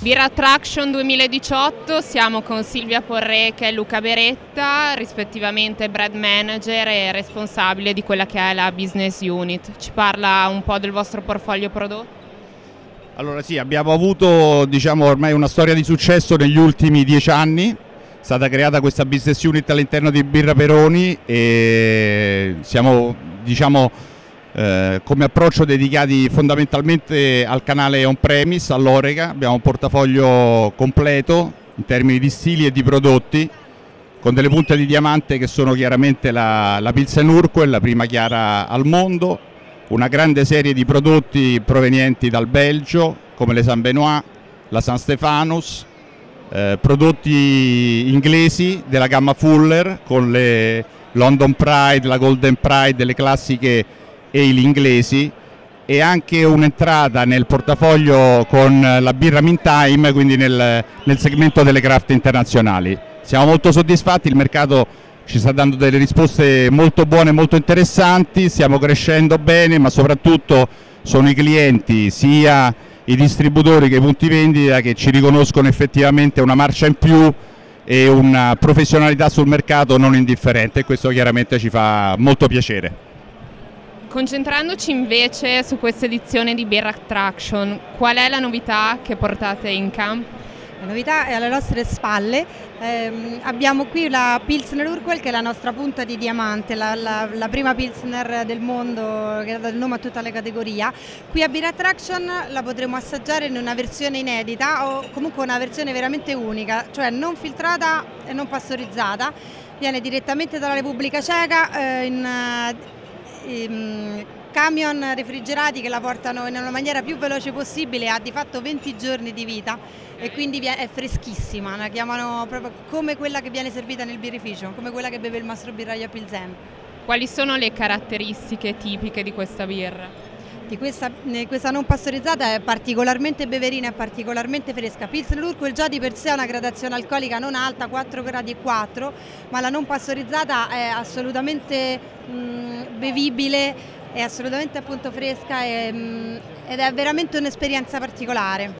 Birra Attraction 2018, siamo con Silvia Porreca e Luca Beretta, rispettivamente brand manager e responsabile di quella che è la business unit. Ci parla un po' del vostro portfolio prodotto? Allora sì, abbiamo avuto ormai una storia di successo negli ultimi 10 anni. È stata creata questa business unit all'interno di Birra Peroni e siamo come approccio dedicati fondamentalmente al canale on-premise, all'Oreca. Abbiamo un portafoglio completo in termini di stili e di prodotti, con delle punte di diamante che sono chiaramente la Pilsen Urquell, la prima chiara al mondo, una grande serie di prodotti provenienti dal Belgio come le San Benoit, la San Stefanus, prodotti inglesi della gamma Fuller con le London Pride, la Golden Pride, le classiche ale inglesi, e anche un'entrata nel portafoglio con la birra Meantime, quindi nel segmento delle craft internazionali. Siamo molto soddisfatti, il mercato ci sta dando delle risposte molto buone, molto interessanti, stiamo crescendo bene, ma soprattutto sono i clienti, sia i distributori che i punti vendita, che ci riconoscono effettivamente una marcia in più e una professionalità sul mercato non indifferente, e questo chiaramente ci fa molto piacere. Concentrandoci invece su questa edizione di Birra Attraction, qual è la novità che portate in campo? La novità è alle nostre spalle. Abbiamo qui la Pilsner Urquell, che è la nostra punta di diamante, la prima Pilsner del mondo che ha dato il nome a tutta la categoria. Qui a Birra Attraction la potremo assaggiare in una versione inedita, o comunque una versione veramente unica, cioè non filtrata e non pastorizzata. Viene direttamente dalla Repubblica Ceca in camion refrigerati che la portano in una maniera più veloce possibile. Ha di fatto 20 giorni di vita e quindi è freschissima, la chiamano proprio come quella che viene servita nel birrificio, come quella che beve il mastro birraio a Pilsen. Quali sono le caratteristiche tipiche di questa birra? Questa non pastorizzata è particolarmente beverina e particolarmente fresca. Pilsner Urquell già di per sé ha una gradazione alcolica non alta, 4 gradi e 4, ma la non pastorizzata è assolutamente bevibile, è assolutamente appunto fresca ed è veramente un'esperienza particolare.